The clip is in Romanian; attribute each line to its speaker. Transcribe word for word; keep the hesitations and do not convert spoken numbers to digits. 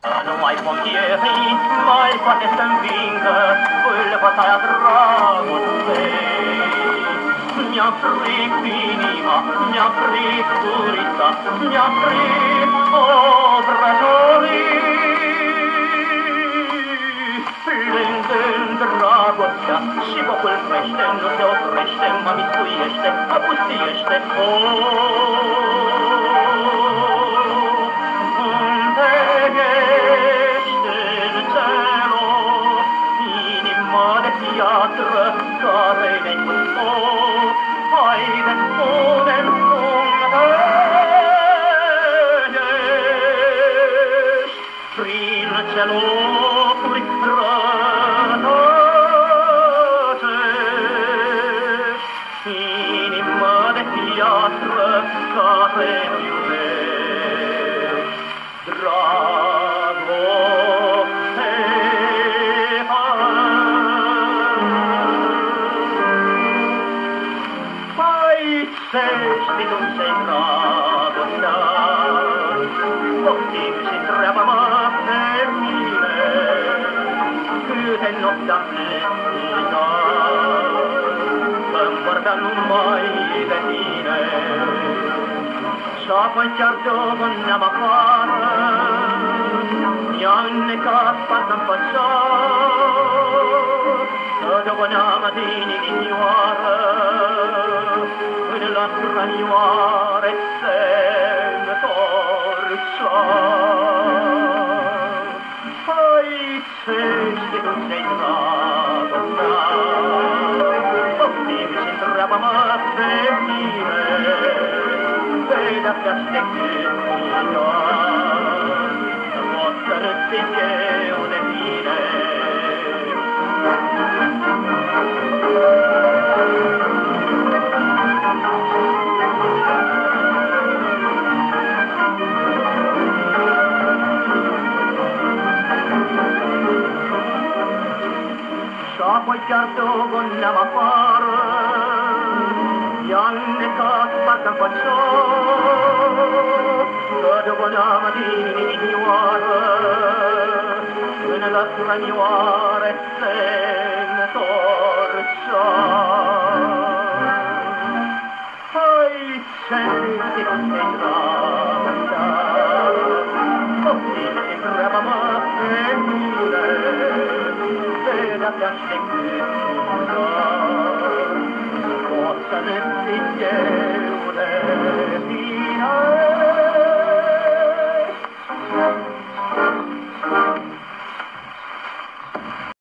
Speaker 1: Numai pompierii mai poate să învingă bătaia dragostei. Mi-a fric inima, mi-a fric gurița, mi-a fric obrăjorii. Plângând dragostea și focul crește, nu se oprește, mă mistuiește, mă pustiește. Piatră care ne-ai pus-o, haide, spune-mi unde ești, prin ce locuri rătăcești, inimă de piatră care nu iubești, dragoste. Sești dulce dragostea, poftim și întreabă-mă pe mine, câte nopți am uitat, că-mi vorbeam numai de tine. Și-apoi chiar de-o vâneam afară, mi-a înnecat parcă-mi făcea, că de-o vâneam din inimioară, la stranioare se-ntorcea. Hai, țește dulce-i dragostea, poftim și întreabă-mă pe mine, de-astea aștept milion, pot să râd eu de tine. Și-apoi chiar de-o vâneam afară, i-a înnecat parcă-mi făcea, că de-o vâneam din inimioară, până la stranioare se-ntorcea. Hai, ce-ți dulce-i dragostea, poftim și întreabă-mă pe mine, de-astea aștept milion, pot să ne zic eu de